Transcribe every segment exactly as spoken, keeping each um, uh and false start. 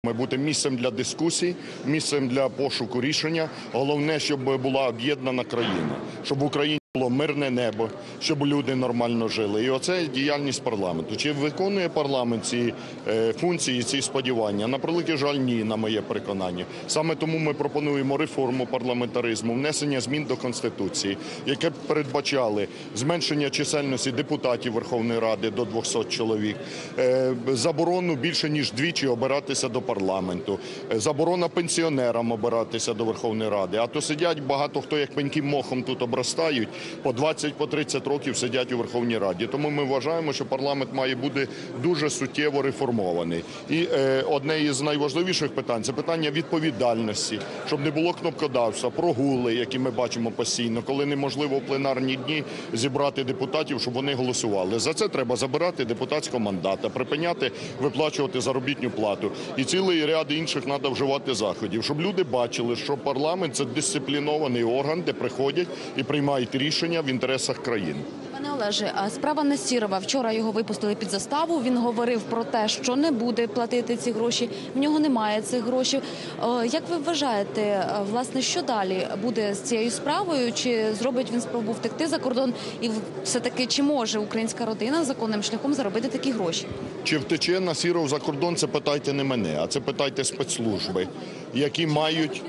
Ми бути місцем для дискусій, місцем для пошуку рішення. Головне, щоб була об'єднана країна, щоб в Україні було мирне небо, щоб люди нормально жили. І оце діяльність парламенту. Чи виконує парламент ці е, функції, ці сподівання? На превеликий жаль, ні, на моє переконання. Саме тому ми пропонуємо реформу парламентаризму, внесення змін до Конституції, яке б передбачали зменшення чисельності депутатів Верховної Ради до двохсот чоловік, е, заборону більше ніж двічі обиратися до парламенту, е, заборона пенсіонерам обиратися до Верховної Ради. А то сидять багато хто, як пеньки мохом тут обростають, по двадцять, по тридцять років сидять у Верховній Раді. Тому ми вважаємо, що парламент має бути дуже суттєво реформований. І е, одне із найважливіших питань – це питання відповідальності, щоб не було кнопкодавства, прогули, які ми бачимо постійно, коли неможливо в пленарні дні зібрати депутатів, щоб вони голосували. За це треба забирати депутатського мандата, припиняти виплачувати заробітну плату. І цілий ряд інших треба вживати заходів, щоб люди бачили, що парламент – це дисциплінований орган, де приходять і приймають рішення в інтересах країни. Пане Олеже, а справа Насірова. Вчора його випустили під заставу. Він говорив про те, що не буде платити ці гроші. В нього немає цих грошей. Як ви вважаєте, власне, що далі буде з цією справою? Чи зробить він спробу втекти за кордон? І все-таки, чи може українська родина законним шляхом заробити такі гроші? Чи втече Насіров за кордон, це питайте не мене, а це питайте спецслужби, які мають...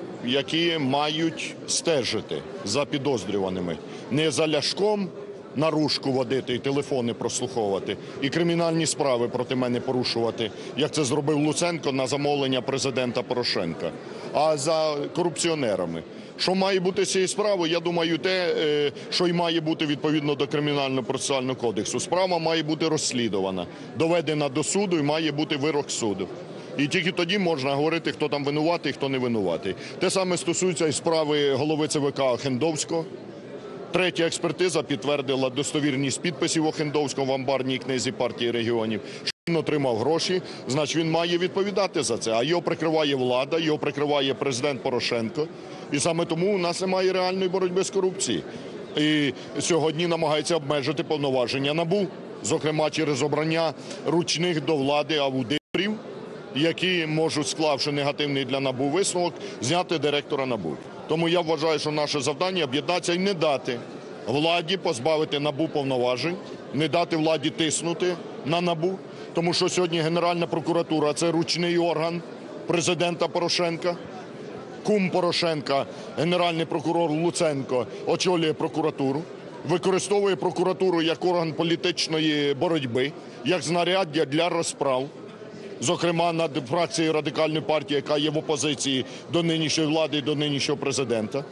які мають стежити за підозрюваними. Не за Ляшком наружку водити і телефони прослуховувати, і кримінальні справи проти мене порушувати, як це зробив Луценко на замовлення президента Порошенка, а за корупціонерами. Що має бути з цією справою? Я думаю, те, що й має бути відповідно до Кримінально-процесуального кодексу. Справа має бути розслідувана, доведена до суду і має бути вирок суду. І тільки тоді можна говорити, хто там винуватий, хто не винуватий. Те саме стосується і справи голови ЦВК Охендовського. Третя експертиза підтвердила достовірність підписів Охендовського в амбарній книзі партії регіонів. Що він отримав гроші, значить він має відповідати за це. А його прикриває влада, його прикриває президент Порошенко. І саме тому у нас немає реальної боротьби з корупцією. І сьогодні намагається обмежити повноваження НАБУ, зокрема через обрання ручних до влади аудиторів, які можуть, склавши негативний для НАБУ висновок, зняти директора НАБУ. Тому я вважаю, що наше завдання – об'єднатися і не дати владі позбавити НАБУ повноважень, не дати владі тиснути на НАБУ, тому що сьогодні Генеральна прокуратура – це ручний орган президента Порошенка. Кум Порошенка, генеральний прокурор Луценко, очолює прокуратуру, використовує прокуратуру як орган політичної боротьби, як знаряддя для розправ. Зокрема, над фракцією Радикальної партії, яка є в опозиції до нинішньої влади і до нинішнього президента.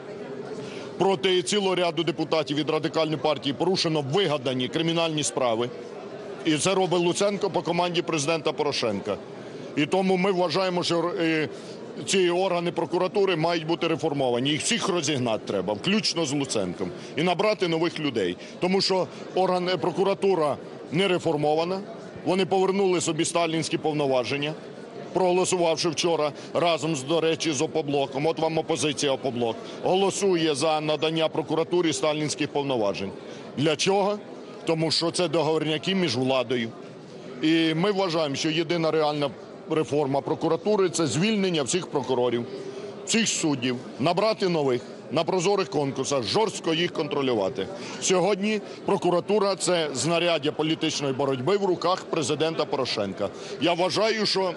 Проти цілого ряду депутатів від Радикальної партії порушено вигадані кримінальні справи. І це робить Луценко по команді президента Порошенка. І тому ми вважаємо, що ці органи прокуратури мають бути реформовані. Їх всіх розігнати треба, включно з Луценком. І набрати нових людей. Тому що орган, прокуратура не реформована. Вони повернули собі сталінські повноваження, проголосувавши вчора разом, до речі, з Опоблоком. От вам опозиція Опоблок. Голосує за надання прокуратурі сталінських повноважень. Для чого? Тому що це договорняки між владою. І ми вважаємо, що єдина реальна реформа прокуратури – це звільнення всіх прокурорів, всіх суддів, набрати нових, на прозорих конкурсах, жорстко їх контролювати. Сьогодні прокуратура – це знаряддя політичної боротьби в руках президента Порошенка. Я вважаю, що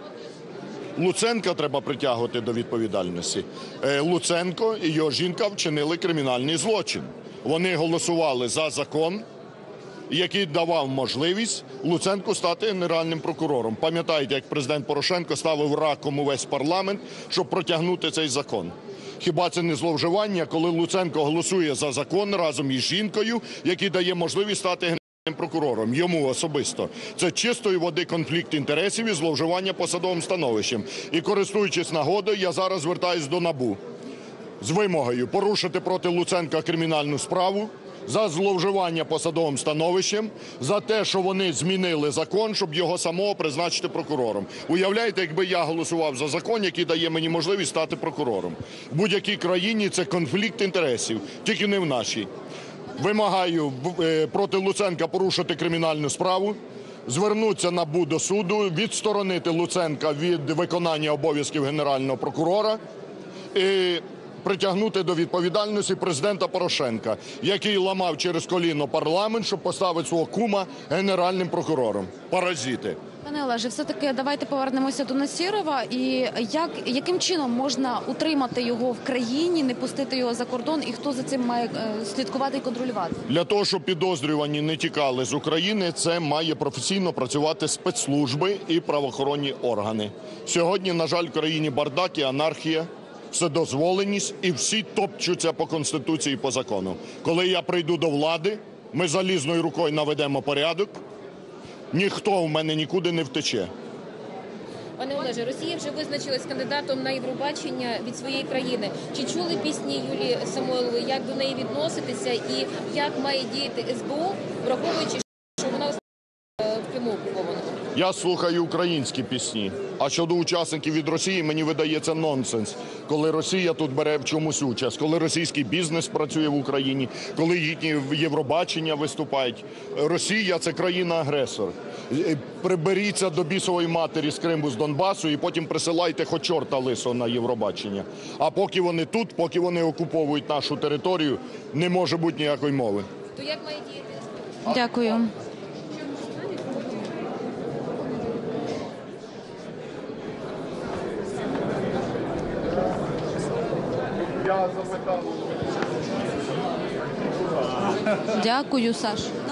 Луценка треба притягувати до відповідальності. Луценко і його жінка вчинили кримінальний злочин. Вони голосували за закон, який давав можливість Луценку стати генеральним прокурором. Пам'ятаєте, як президент Порошенко ставив раком увесь парламент, щоб протягнути цей закон? Хіба це не зловживання, коли Луценко голосує за закон разом із жінкою, який дає можливість стати генеральним прокурором, йому особисто? Це чистої води конфлікт інтересів і зловживання посадовим становищем. І користуючись нагодою, я зараз звертаюсь до НАБУ з вимогою порушити проти Луценка кримінальну справу за зловживання посадовим становищем, за те, що вони змінили закон, щоб його самого призначити прокурором. Уявляєте, якби я голосував за закон, який дає мені можливість стати прокурором. В будь-якій країні це конфлікт інтересів, тільки не в нашій. Вимагаю проти Луценка порушити кримінальну справу, звернуться НАБУ до суду, відсторонити Луценка від виконання обов'язків Генерального прокурора і притягнути до відповідальності президента Порошенка, який ламав через коліно парламент, щоб поставити свого кума Генеральним прокурором. Паразити. Пане Олеже, все-таки давайте повернемося до Насірова. І як, яким чином можна утримати його в країні, не пустити його за кордон, і хто за цим має е, слідкувати і контролювати? Для того, щоб підозрювані не тікали з України, це має професійно працювати спецслужби і правоохоронні органи. Сьогодні, на жаль, в країні бардак і анархія, вседозволеність, і всі топчуться по Конституції і по закону. Коли я прийду до влади, ми залізною рукою наведемо порядок, ніхто в мене нікуди не втече. Пане Олеже, Росія вже визначилась кандидатом на Євробачення від своєї країни. Чи чули пісні Юлії Самойлової, як до неї відноситися і як має діяти ес бе у, враховуючи, що вона в Криму окупована? Я слухаю українські пісні, а щодо учасників від Росії, мені видається нонсенс, коли Росія тут бере в чомусь участь, коли російський бізнес працює в Україні, коли їхні Євробачення виступають. Росія – це країна-агресор. Приберіться до бісової матері з Криму, з Донбасу і потім присилайте хоч чорта лисого на Євробачення. А поки вони тут, поки вони окуповують нашу територію, не може бути ніякої мови. То як має діяти ес бе у? Дякую. Я запитав. Дякую, Саш.